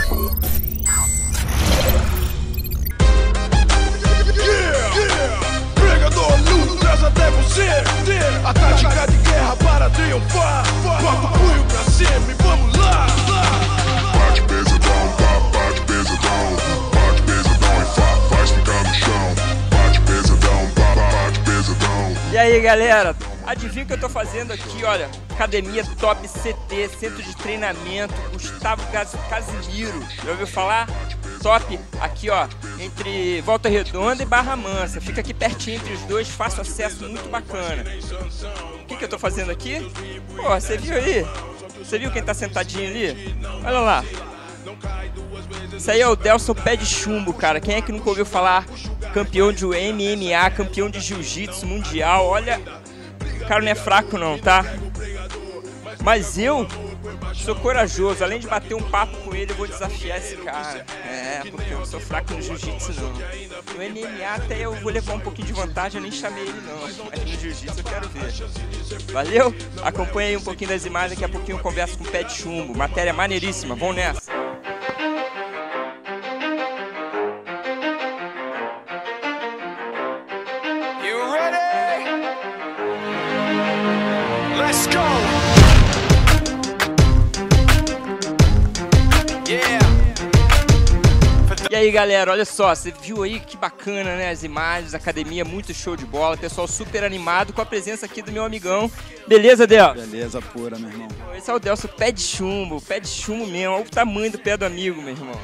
Até você ter a tática de guerra para triunfar. Bota o punho pra cima e vamos lá. Bate pesadão, bate pesadão, bate pesadão e faz ficar no chão. Bate pesadão, bate pesadão. E aí galera, adivinha o que eu tô fazendo aqui, olha. Academia Top CT, Centro de Treinamento Gustavo Casimiro. Já ouviu falar? Top, aqui ó, entre Volta Redonda e Barra Mansa. Fica aqui pertinho entre os dois, fácil acesso, muito bacana. O que eu tô fazendo aqui? Pô, você viu aí? Você viu quem tá sentadinho ali? Olha lá. Isso aí é o Delson Pé de Chumbo, cara. Quem é que nunca ouviu falar? Campeão de MMA, campeão de Jiu-Jitsu mundial. Olha, o cara não é fraco não, tá? Mas eu sou corajoso, além de bater um papo com ele, eu vou desafiar esse cara. É, porque eu não sou fraco no jiu-jitsu não. No MMA até eu vou levar um pouquinho de vantagem, eu nem chamei ele não. Mas no jiu-jitsu eu quero ver. Valeu? Acompanha aí um pouquinho das imagens, daqui a pouquinho eu converso com o Pé de Chumbo. Matéria maneiríssima, vamos nessa. You ready? Let's go! E aí galera, olha só, você viu aí que bacana, né, as imagens, academia, muito show de bola, pessoal super animado com a presença aqui do meu amigão. Beleza, Delson? Beleza pura, meu irmão. Esse é o Delson Pé de Chumbo mesmo, olha o tamanho do pé do amigo, meu irmão.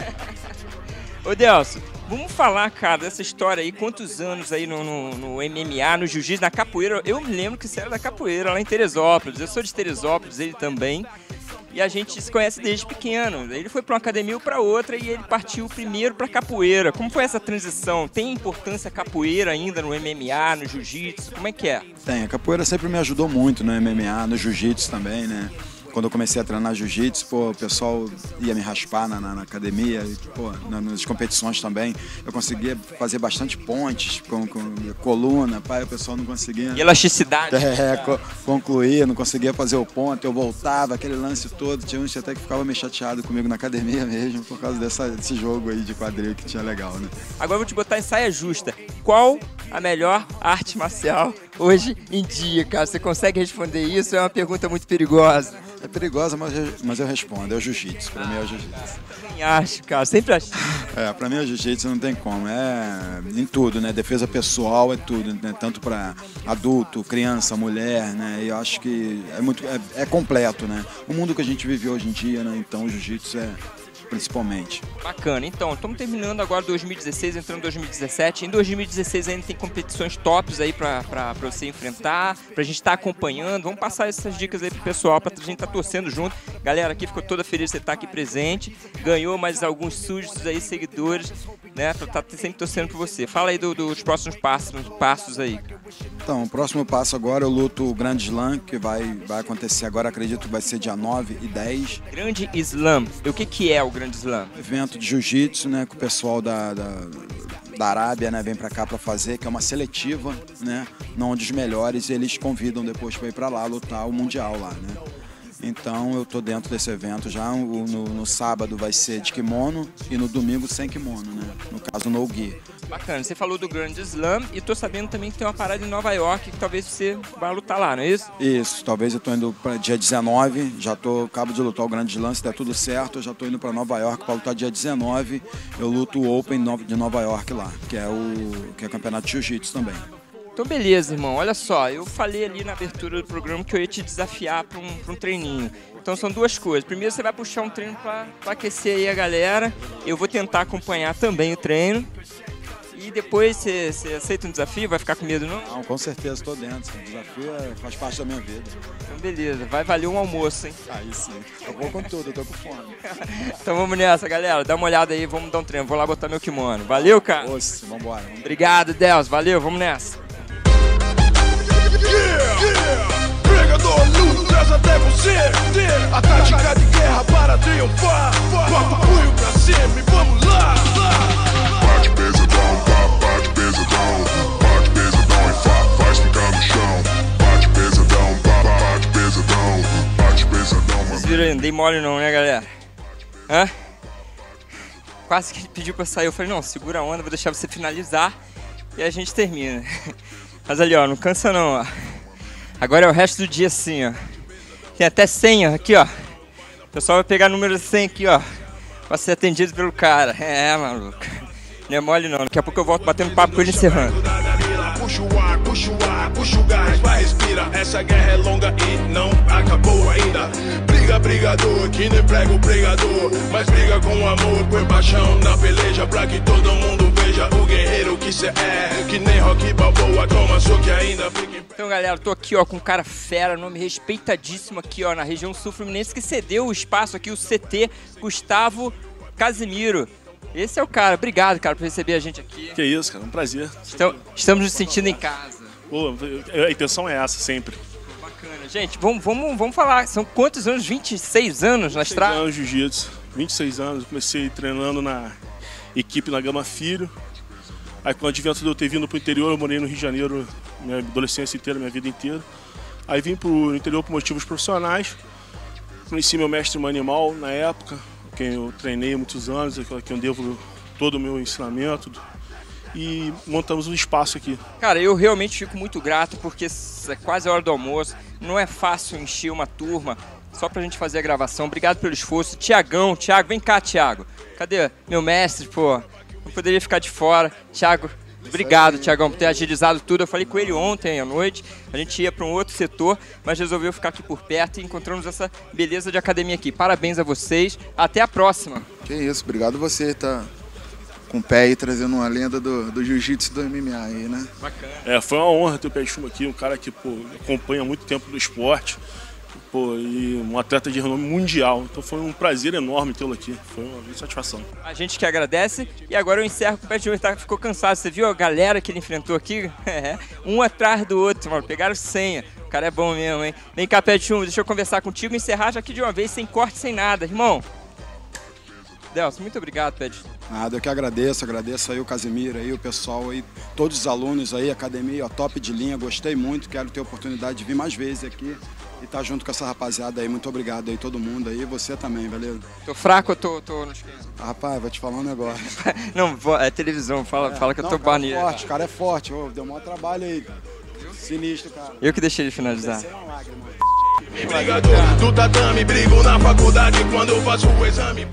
Ô Delson, vamos falar, cara, dessa história aí, quantos anos aí no MMA, no jiu-jitsu, na capoeira. Eu me lembro que você era da capoeira lá em Teresópolis, eu sou de Teresópolis, ele também. E a gente se conhece desde pequeno. Ele foi para uma academia ou para outra e ele partiu primeiro para capoeira. Como foi essa transição? Tem importância a capoeira ainda no MMA, no jiu-jitsu? Como é que é? Tem, a capoeira sempre me ajudou muito no MMA, no jiu-jitsu também, né? Quando eu comecei a treinar jiu-jitsu, pô, o pessoal ia me raspar na academia, e, pô, nas competições também. Eu conseguia fazer bastante pontes com coluna, pai, o pessoal não conseguia. E elasticidade? Concluía, não conseguia fazer o ponto, eu voltava, aquele lance todo. Tinha uns até que ficava meio chateado comigo na academia mesmo, por causa desse jogo aí de quadril que tinha legal, né? Agora eu vou te botar em saia justa. Qual a melhor arte marcial hoje em dia, cara? Você consegue responder isso? É uma pergunta muito perigosa. É perigosa, mas eu respondo. É o jiu-jitsu. Pra mim é o jiu-jitsu. Nem acho, cara. Sempre acho. Pra mim o jiu-jitsu não tem como. É em tudo, né? Defesa pessoal é tudo, né? Tanto pra adulto, criança, mulher, né? E eu acho que é completo, né? O mundo que a gente vive hoje em dia, né? Então o jiu-jitsu principalmente. Bacana, então, estamos terminando agora 2016, entrando em 2017. Em 2016 ainda tem competições tops aí pra você enfrentar, pra gente estar acompanhando. Vamos passar essas dicas aí pro pessoal, pra gente estar torcendo junto. Galera aqui ficou toda feliz de você estar aqui presente. Ganhou mais alguns súditos aí, seguidores, né? Pra estar sempre torcendo por você. Fala aí dos próximos passos aí. Então, o próximo passo agora eu luto o Grande Slam, que vai acontecer agora, acredito que vai ser dia 9 e 10. Grande Slam. E o que é o Grande Slam? Evento de jiu-jitsu, né, que o pessoal da Arábia, né, vem para cá para fazer, que é uma seletiva, né, onde os melhores eles convidam depois para ir para lá lutar o mundial lá, né. Então eu tô dentro desse evento já. No sábado vai ser de kimono e no domingo sem kimono, né? No caso no gi. Bacana, você falou do Grande Slam e tô sabendo também que tem uma parada em Nova York que talvez você vá lutar lá, não é isso? Isso, talvez eu tô indo para dia 19, acabo de lutar o Grande Slam, se der tudo certo, eu já tô indo para Nova York para lutar dia 19, eu luto o Open de Nova York lá, que é o campeonato de jiu-jitsu também. Então beleza, irmão, olha só, eu falei ali na abertura do programa que eu ia te desafiar para um treininho. Então são duas coisas. Primeiro você vai puxar um treino para aquecer aí a galera. Eu vou tentar acompanhar também o treino. E depois você aceita um desafio? Vai ficar com medo não? Não, com certeza estou dentro. O desafio faz parte da minha vida. Então beleza, vai valer um almoço, hein? Aí sim. Eu vou com tudo, eu tô com fome. Então vamos nessa, galera. Dá uma olhada aí, vamos dar um treino. Vou lá botar meu kimono. Valeu, cara? Nossa, vambora. Obrigado, Delson. Valeu, vamos nessa. Pregador luto, traz até você ter a tática de guerra para triunfar. Bota o punho pra cima e vamos lá. Bate pesadão, bate pesadão, bate pesadão e faz ficar no chão. Bate pesadão, bate pesadão, bate pesadão. Vocês viram aí, não dei mole não, né, galera? Hã? quase que ele pediu pra sair. Eu falei, não, segura a onda, vou deixar você finalizar e a gente termina. Mas ali, ó, não cansa não, ó. Agora é o resto do dia assim, ó. Tem até senha aqui, ó. O pessoal vai pegar número 100 aqui, ó, pra ser atendido pelo cara. É, maluco. Não é mole não. Daqui a pouco eu volto batendo papo com ele encerrando. Puxa o ar, puxa o ar, puxa o gás, vai, respira. Essa guerra é longa e não acabou ainda. Briga, brigador, que nem prega o pregador. Mas briga com amor, põe paixão na peleja. Pra que todo mundo veja o guerreiro que cê é. Que nem Rocky Balboa, toma soco que ainda fica em... Então, galera, tô aqui, ó, com um cara fera, nome respeitadíssimo aqui, ó, na região sul-fluminense, que cedeu o espaço aqui, o CT, Gustavo Casimiro. Esse é o cara. Obrigado, cara, por receber a gente aqui. Que isso, cara, um prazer. Estamos nos sentindo em casa. Pô, a intenção é essa, sempre. Bacana. Gente, vamos falar. São quantos anos? 26 anos na estrada? 26 anos de jiu-jitsu. 26 anos. Comecei treinando na equipe na Gama Filho. Aí, com o advento de eu ter vindo pro interior, eu morei no Rio de Janeiro minha adolescência inteira, minha vida inteira. Aí vim pro interior por motivos profissionais. Conheci meu mestre Manimal na época, quem eu treinei há muitos anos, a quem eu devo todo o meu ensinamento. E montamos um espaço aqui. Cara, eu realmente fico muito grato porque é quase a hora do almoço. Não é fácil encher uma turma só pra gente fazer a gravação. Obrigado pelo esforço. Thiago, vem cá, Thiago. Cadê meu mestre, pô? Não poderia ficar de fora. Thiago, obrigado, Thiagão, por ter agilizado tudo. Eu falei com ele ontem à noite. A gente ia para um outro setor, mas resolveu ficar aqui por perto e encontramos essa beleza de academia aqui. Parabéns a vocês. Até a próxima. Que isso, obrigado você, tá com o pé aí trazendo uma lenda do jiu-jitsu do MMA aí, né? Bacana. Foi uma honra ter o Pé de Chumbo aqui, um cara que, pô, acompanha há muito tempo do esporte. Pô, e um atleta de renome mundial. Então foi um prazer enorme tê-lo aqui. Foi uma satisfação. A gente que agradece. E agora eu encerro com o Pé de Chumbo. Ficou cansado. Você viu a galera que ele enfrentou aqui? Um atrás do outro, mano. Pegaram senha. O cara é bom mesmo, hein? Vem cá, Pé de Chumbo. Deixa eu conversar contigo e encerrar já aqui de uma vez, sem corte, sem nada. Irmão. Delcio, muito obrigado, Pé de Chumbo. Nada, eu que agradeço aí o Casimiro aí, o pessoal aí, todos os alunos aí, academia, ó, top de linha, gostei muito, quero ter a oportunidade de vir mais vezes aqui e estar junto com essa rapaziada aí, muito obrigado aí todo mundo aí, você também, valeu? Tô fraco ou tô no esquema? Rapaz, vou te falar um negócio. Não, é televisão, fala que eu tô banido. O cara é forte, deu maior trabalho aí, sinistro, cara. Eu que deixei ele finalizar. Brigador do tatame, brigo na faculdade quando eu faço o exame.